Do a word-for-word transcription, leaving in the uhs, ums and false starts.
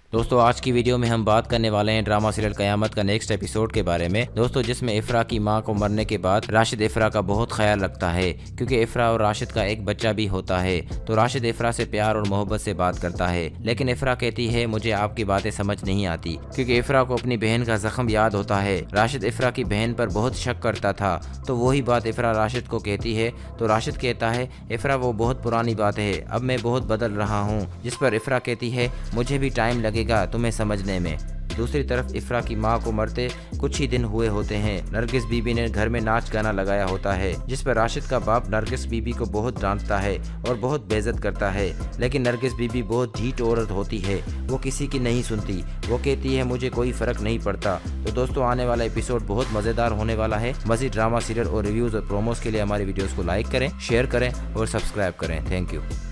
दोस्तों आज की वीडियो में हम बात करने वाले हैं ड्रामा सीरियल कयामत का नेक्स्ट एपिसोड के बारे में। दोस्तों जिसमें इफ्रा की मां को मरने के बाद राशिद इफ्रा का बहुत ख्याल रखता है, क्योंकि इफ्रा और राशिद का एक बच्चा भी होता है। तो राशिद इफ्रा से प्यार और मोहब्बत से बात करता है, लेकिन इफ्रा कहती है मुझे आपकी बातें समझ नहीं आती, क्योंकि इफ्रा को अपनी बहन का जख्म याद होता है। राशिद इफ्रा की बहन पर बहुत शक करता था, तो वही बात इफ्रा राशिद को कहती है। तो राशिद कहता है इफ्रा वो बहुत पुरानी बात है, अब मैं बहुत बदल रहा हूँ। जिस पर इफ्रा कहती है मुझे भी टाइम लगे तुम्हें समझने में। दूसरी तरफ इफ्रा की मां को मरते कुछ ही दिन हुए होते हैं। नरगिस बीबी ने घर में नाच गाना लगाया होता है, जिस पर राशिद का बाप नरगिस बीबी को बहुत डांटता है और बहुत बेइज्जत करता है। लेकिन नरगिस बीबी बहुत ढीठ औरत होती है, वो किसी की नहीं सुनती। वो कहती है मुझे कोई फर्क नहीं पड़ता। तो दोस्तों आने वाला एपिसोड बहुत मजेदार होने वाला है। मजीद ड्रामा सीरियल और रिव्यूज और प्रोमोस के लिए हमारी वीडियोस को लाइक करें, शेयर करें और सब्सक्राइब करें। Thank you.